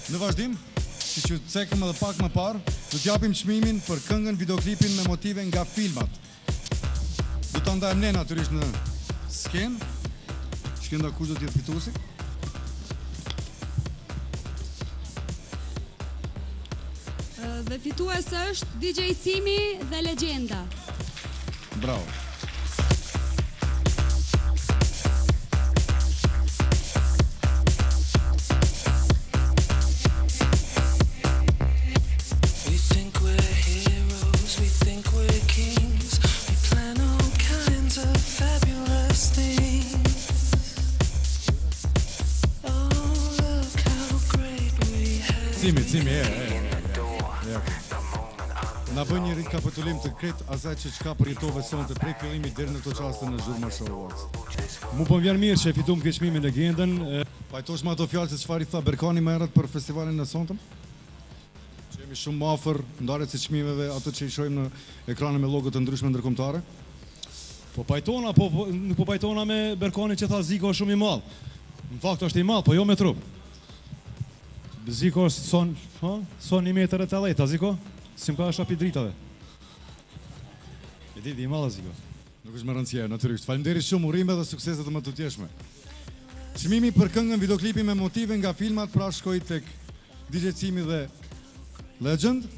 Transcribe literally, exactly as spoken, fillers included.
Në vazhdim, si që cekëm edhe pak më parë, do t'japim çmimin për këngën videoklipin me motive nga filmat. Do të ndajmë ne natyrisht në skenë, shkenda kush do t'jetë fituesi. Dhe fitues është D J Cimi dhe Legjenda. Bravo. Cimi, cimi, e, e, e, na bën një rikapitulim të krejt asaj që çka përjetove sonte prej fillimit deri në këto çaste në Zhurma Show Awards. Mu po vjen mirë që e fitum këtë çmimin Legjendën. Pajtosh me ato fjalë se çfarë i tha Berkani më herët për festivalin e sontëm? Që jemi shumë më afër ndarjes së çmimeve ato që i shohim në ekrane me logo të ndryshme ndërkombëtare. Po pajtona, po nuk po pajtona me Berkani që tha Ziko është shumë i madh. Në fakt është i madh, po jo me trup. Ziko është son, ha? Son një metër e të dhejta, Ziko? Si më ka është api dritave. E di, di i madhe, Ziko. Nuk është më rëndësia, natyrisht. Faleminderit shumë, urime dhe sukseset të më të tjeshme. Çmimi për këngën videoklipi me motive nga filmat pra shkoi tek D J Cimi dhe Legend.